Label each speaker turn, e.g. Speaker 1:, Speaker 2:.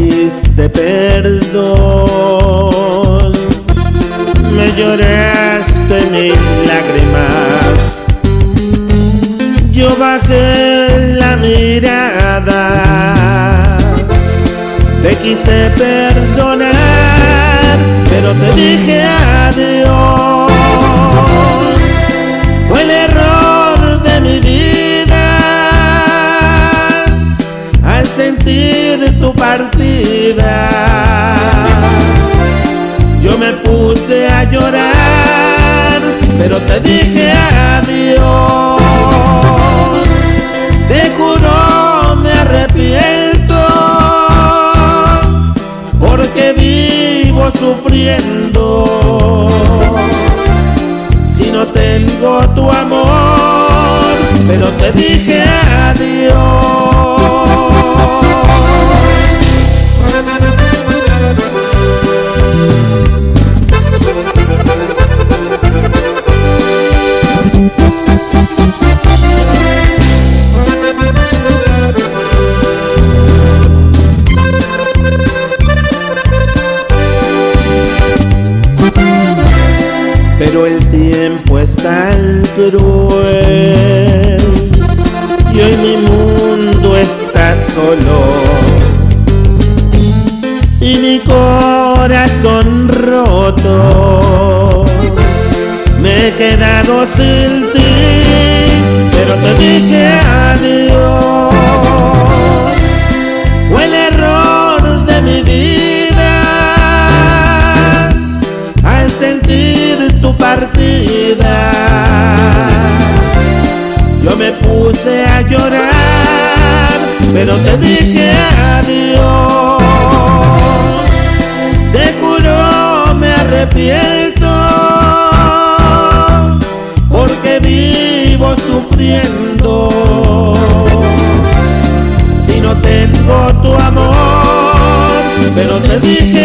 Speaker 1: pediste perdón, me lloraste mil lágrimas. Yo bajé la mirada, te quise perdonar, pero te dije adiós. Fue el error de mi vida al sentir tu partida. Yo me puse a llorar, pero te dije adiós. Te juro me arrepiento, porque vivo sufriendo si no tengo tu amor, pero te dije adiós. Pero el tiempo es tan cruel y hoy mi mundo está solo y mi corazón roto. Me he quedado sin ti, pero te dije adiós. Fue el error de mi vida al sentir tu partida. Yo me puse a llorar, pero te dije adiós. Te juro me arrepiento, porque vivo sufriendo si no tengo tu amor, pero te dije